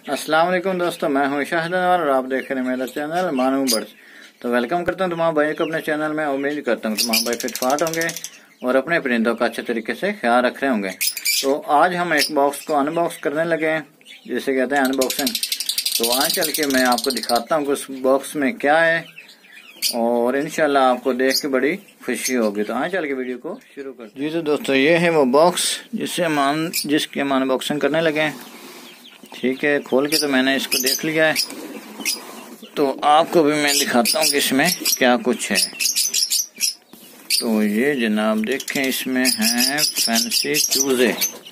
अस्सलाम वालेकुम दोस्तों, मैं हूं शाहिद अनवर और आप देख रहे हैं मेरा चैनल मानू बर्ड्स। तो वेलकम करता हूं तमाम भाई को अपने चैनल में। उम्मीद करता हूं तमाम भाई फिट फाट होंगे और अपने परिंदों का अच्छे तरीके से ख्याल रख रहे होंगे। तो आज हम एक बॉक्स को अनबॉक्स करने लगे हैं, जिसे कहते हैं अनबॉक्सिंग। तो आज चल के मैं आपको दिखाता हूँ कि उस बॉक्स में क्या है और इंशाल्लाह आपको देख के बड़ी खुशी होगी। तो आज चल के वीडियो को शुरू करते हैं। जी तो दोस्तों, ये है वो बॉक्स जिसके हम अनबॉक्सिंग करने लगे हैं। ठीक है, खोल के तो मैंने इसको देख लिया है, तो आपको भी मैं दिखाता हूँ कि इसमें क्या कुछ है। तो ये जनाब देखें, इसमें हैं फैंसी चूजे।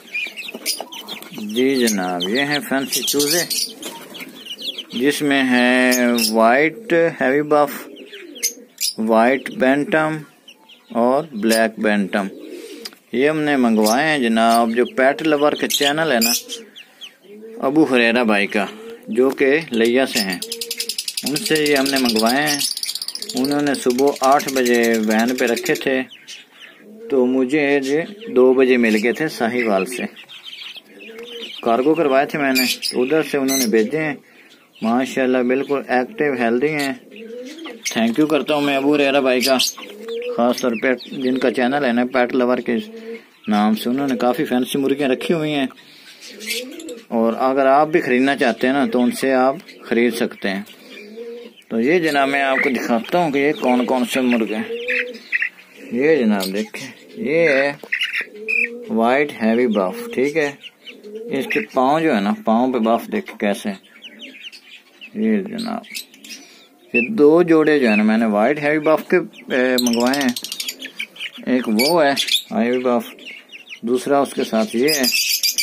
जी जनाब, ये हैं फैंसी चूजे, जिसमें है white heavy buff, white bantam और ब्लैक बैंटम। ये हमने मंगवाए हैं जनाब, जो पेट लवर के चैनल है ना, अबू हुरैरा भाई का, जो कि लिया से हैं, उनसे ये हमने मंगवाए हैं। उन्होंने सुबह 8 बजे वैन पे रखे थे, तो मुझे ये 2 बजे मिल गए थे साहिवाल से। कार्गो करवाए थे मैंने, तो उधर से उन्होंने भेजे हैं। माशाल्लाह बिल्कुल एक्टिव हेल्दी हैं। थैंक यू करता हूँ मैं अबू हुरैरा भाई का, ख़ास तौर पे जिनका चैनल है ना पेट लवर के नाम से। उन्होंने काफ़ी फैंसी मुर्गियाँ रखी हुई हैं, और अगर आप भी खरीदना चाहते हैं ना तो उनसे आप खरीद सकते हैं। तो ये जनाब मैं आपको दिखाता हूँ कि ये कौन कौन से मुर्गे हैं। ये जनाब देखें, ये है वाइट हैवी बफ। ठीक है, इसके पाँव जो है ना, पाँव पे बफ देखे कैसे। ये जनाब ये 2 जोड़े जो है ना मैंने वाइट हैवी बफ के मंगवाए हैं। एक वो है हैवी बफ, दूसरा उसके साथ ये है,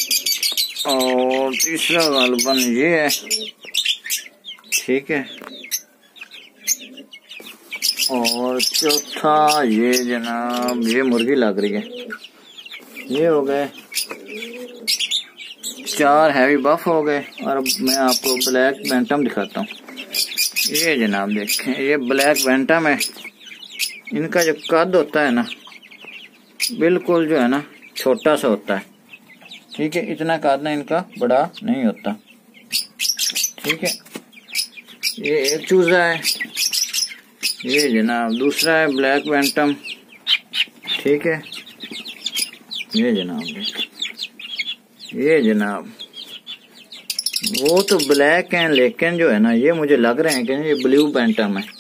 और तीसरा गालबन ये है। ठीक है, और चौथा ये जनाब, ये मुर्गी लग रही है। ये हो गए 4 हैवी बफ हो गए। और अब मैं आपको ब्लैक बैंटम दिखाता हूँ। ये जनाब देखें, ये ब्लैक बैंटम है। इनका जो कद होता है ना, बिल्कुल जो है ना छोटा सा होता है। ठीक है, इतना कद ना इनका बड़ा नहीं होता। ठीक है, ये एक चूजा है। ये जनाब दूसरा है ब्लैक बैंटम। ठीक है, ये जनाब वो तो ब्लैक हैं, लेकिन जो है ना ये मुझे लग रहे हैं कि ये ब्लू बैंटम है।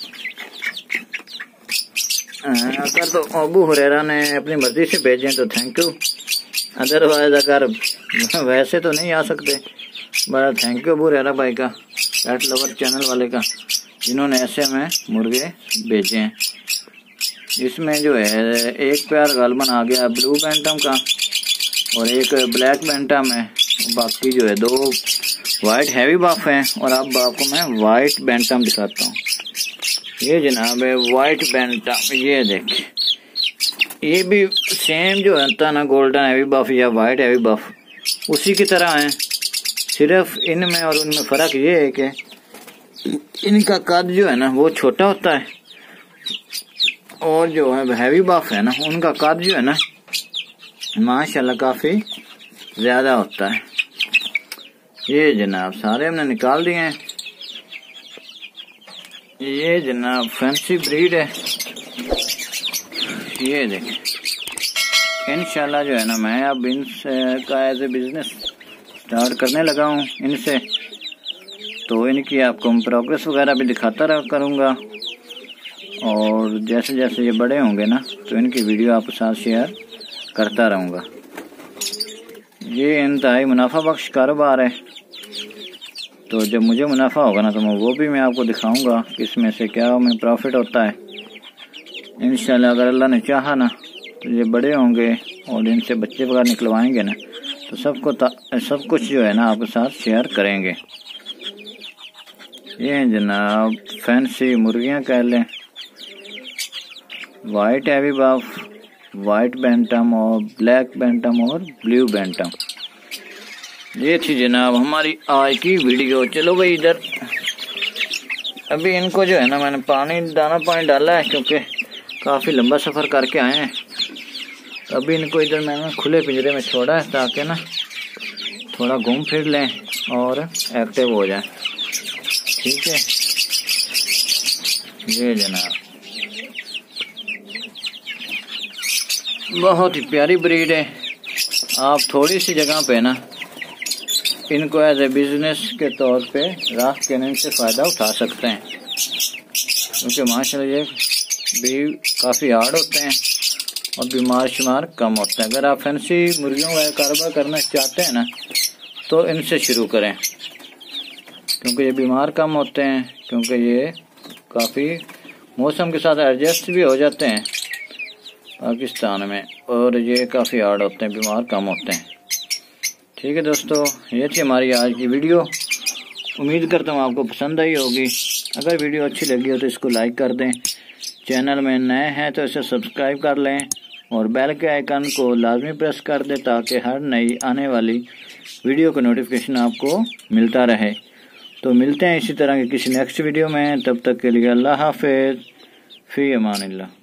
अगर तो अबू हुरैरा ने अपनी मर्जी से भेजे तो थैंक यू, अदरवाइज अगर वैसे तो नहीं आ सकते। बड़ा थैंक यू अबू हुरैरा भाई का, पेट लवर चैनल वाले का, जिन्होंने ऐसे में मुर्गे भेजे हैं। इसमें जो है एक पेयर गालमन आ गया ब्लू बैंटम का और एक ब्लैक बैंटम है। बाकी जो है 2 वाइट हैवी बफ हैं। और अब आपको मैं वाइट बैंटम दिखाता हूँ। ये जनाब है वाइट बैंटम। ये देखिए, ये भी सेम जो होता है ना गोल्डन हैवी बफ या वाइट हैवी बफ, उसी की तरह है। सिर्फ इनमें और उनमें फ़र्क ये है कि इनका कद जो है ना वो छोटा होता है, और जो है हैवी बफ है ना उनका कद जो है ना माशाल्लाह काफ़ी ज़्यादा होता है। ये जनाब सारे हमने निकाल दिए हैं। ये जनाब फैंसी ब्रीड है। ये देखें, इंशाल्लाह जो है ना मैं अब इनसे का एज ए बिजनेस स्टार्ट करने लगा हूँ इनसे। तो इनकी आपको प्रोग्रेस वगैरह भी दिखाता रहा करूँगा, और जैसे जैसे ये बड़े होंगे ना तो इनकी वीडियो आपके साथ शेयर करता रहूँगा। ये इंतहाई मुनाफा बख्श कारोबार है, तो जब मुझे मुनाफा होगा ना तो वो भी मैं आपको दिखाऊंगा कि इसमें से क्या हमें प्रॉफिट होता है। इंशाल्लाह अगर अल्लाह ने चाहा ना तो ये बड़े होंगे और इनसे बच्चे वगैरह निकलवाएंगे ना, तो सब कुछ जो है ना आपके साथ शेयर करेंगे। ये हैं जनाब फैंसी मुर्गियाँ कह लें, white heavy buff, white bantam और ब्लैक बैंटम और ब्लू बैंटम। ये थी जनाब हमारी आज की वीडियो। चलो भाई, इधर अभी इनको जो है ना मैंने दाना पानी डाला है, क्योंकि काफ़ी लंबा सफ़र करके आए हैं। अभी इनको इधर मैंने खुले पिंजरे में छोड़ा है, ताकि ना थोड़ा घूम फिर लें और एक्टिव हो जाएं। ठीक है, ये जनाब बहुत ही प्यारी ब्रीड है। आप थोड़ी सी जगह पे ना इनको एज ए बिजनेस के तौर पे राख के इनसे फ़ायदा उठा सकते हैं, क्योंकि माशाल्लाह ये भी काफ़ी हार्ड होते हैं और बीमार शुमार कम होते हैं। अगर आप फैंसी मुर्गियों का कारोबार करना चाहते हैं ना तो इनसे शुरू करें, क्योंकि ये बीमार कम होते हैं, क्योंकि ये काफ़ी मौसम के साथ एडजस्ट भी हो जाते हैं पाकिस्तान में, और ये काफ़ी हार्ड होते हैं, बीमार कम होते हैं। ठीक है दोस्तों, ये थी हमारी आज की वीडियो। उम्मीद करता हूँ आपको पसंद आई होगी। अगर वीडियो अच्छी लगी हो तो इसको लाइक कर दें, चैनल में नए हैं तो इसे सब्सक्राइब कर लें और बेल के आइकन को लाजमी प्रेस कर दें ताकि हर नई आने वाली वीडियो का नोटिफिकेशन आपको मिलता रहे। तो मिलते हैं इसी तरह के किसी नेक्स्ट वीडियो में, तब तक के लिए अल्लाह हाफिज़, फ़ी अमानिल्लाह।